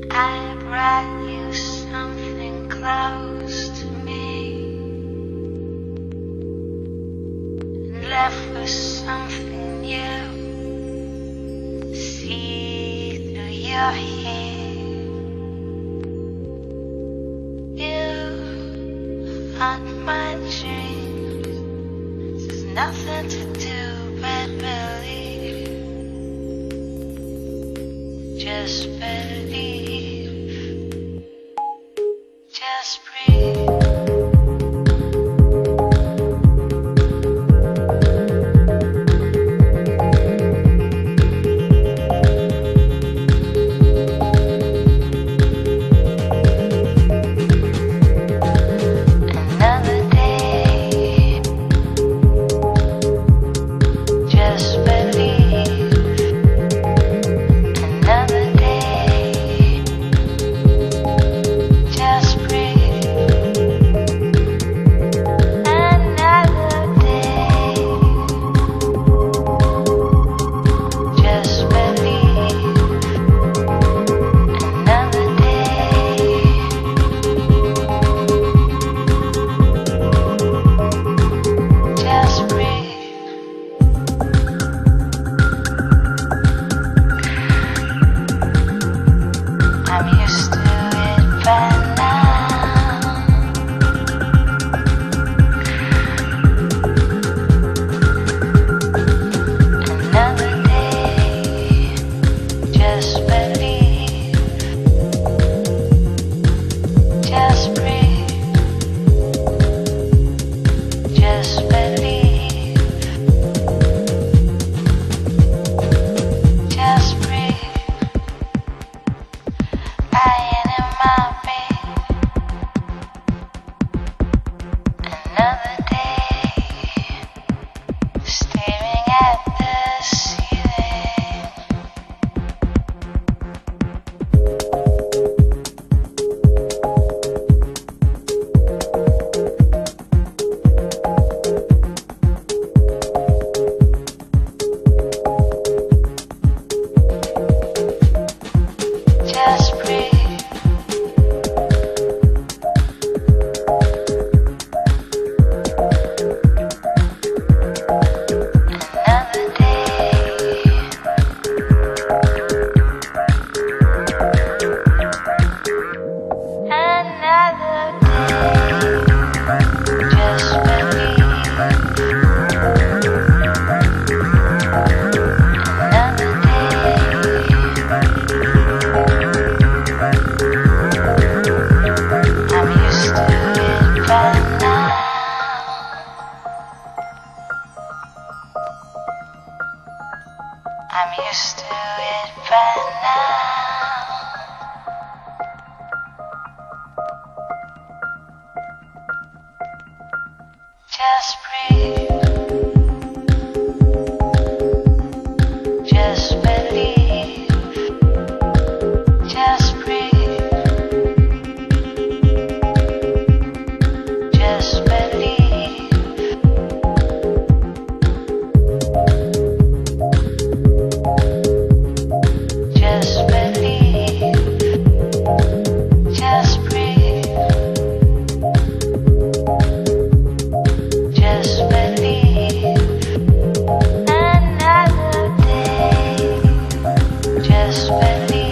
I brought you something close to me and left with something new. See through your hair, you haunt my dreams. There's nothing to do but believe. Just believe. Just breathe. I'm used to it by now. Just breathe. Just believe. Just breathe. Just believe. Just believe. Just breathe. Just believe. Another day. Just believe.